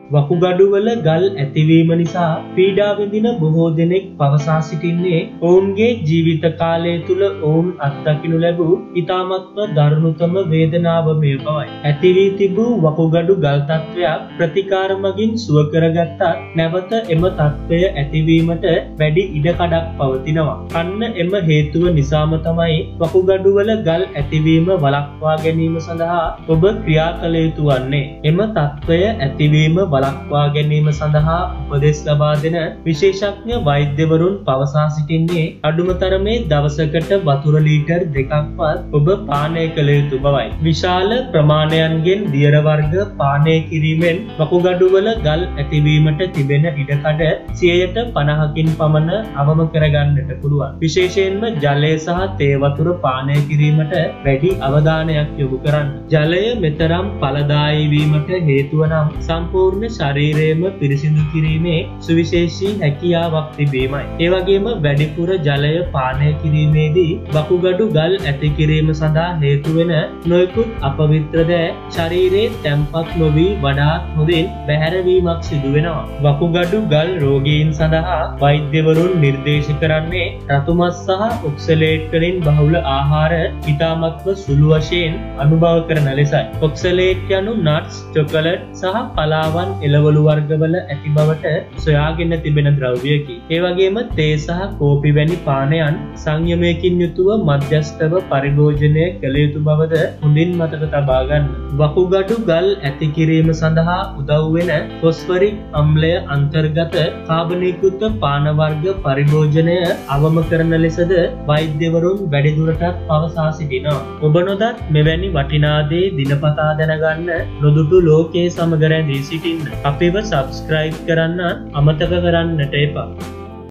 වකුගඩුවල ගල් ඇතිවීම නිසා පීඩා විඳින බොහෝ දෙනෙක් පවසා සිටින්නේ ඔවුන්ගේ ජීවිත කාලය තුල ඔවුන් අත්දකිනු ලැබූ ඉතාමත්ම දරුණුතම වේදනාව මේ බවයි. ඇති වී තිබූ වකුගඩු ගල් තත්ත්වයක් ප්‍රතිකාර මගින් සුව කරගත්තත් නැවත එම තත්ත්වය ඇතිවීමට වැඩි ඉඩකඩක් පවතිනවා. අන්න එම හේතුව නිසාම තමයි වකුගඩුවල ගල් ඇතිවීම වළක්වා ගැනීම සඳහා ඔබ ක්‍රියා කළ යුතු වන්නේ. එම තත්ත්වය ඇතිවීම වළක්වා ගැනීම සඳහා උපදෙස් ලබා දෙන විශේෂඥ වෛද්‍යවරුන් පවසා සිටින්නේ අඩුම තරමේ දවසකට වතුර ලීටර් 2ක්වත් ඔබ පානය කළ යුතු බවයි. විශාල ප්‍රමාණයන්ගෙන් දියර වර්ග පානය කිරීමෙන් වකුගඩුවල ගල් ඇතිවීමට තිබෙන ඉඩකඩ 50%කින් පමණ අවම කරගන්නට පුළුවන්. විශේෂයෙන්ම ජලය සහ තේ වතුර පානය කිරීමට වැඩි අවධානයක් යොමු කරන්න. ජලය මෙතරම් ඵලදායී වීමට හේතුව නම් සම්පූර්ණ ශරීරයම පිරිසිදු කිරීමේ සුවිශේෂී හැකියාවක් තිබීමයි. ඒ වගේම වැඩිපුර ජලය පානය කිරීමේදී වකුගඩු ගල් ඇති කිරීම සඳහා හේතු වෙන නොයෙකුත් අපවිත්‍ර දෑ ශරීරයේ තැම්පත් නොවි වඩාත් හොඳින් බැහැරවීමක් සිදු වෙනවා. වකුගඩු ගල් රෝගීන් සඳහා වෛද්‍යවරුන් නිර්දේශ කරන්නේ රතුමස් සහ ඔක්සලේට් වලින් බහුල ආහාර ඉතාමත්ම සුළු වශයෙන් අනුභව කරන ලෙසයි. ඔක්සලේට් යනු නට්ස්, චොකලට් සහ පලාවන් එළවලු වර්ගවල ඇති බවට සොයාගෙන තිබෙන ද්‍රව්‍යයකි. ඒ වගේම තේ සහ කෝපි වැනි පානයන් සංයමයකින් යුතුව මධ්‍යස්ථව පරිභෝජනය කළ යුතු බවද හොඳින් මතක තබා ගන්න. වකුගඩු ගල් ඇති කිරීම සඳහා උදව් වෙන ෆොස්ෆරික් අම්ලය අන්තර්ගත කාබනීකృత පාන වර්ග පරිභෝජනය අවම කරන ලෙසද වෛද්‍යවරුන් වැඩිදුරටත් පවසා සිටිනවා. ඔබ නොදත් මෙවැනි වටිනා දේ දිනපතා දැනගන්න නොදුටු ලෝකයේ සමග රැඳී සිටින්න අපිව සබ්ස්ක්‍රයිබ් කරන්න අමතක කරන්නට එපා.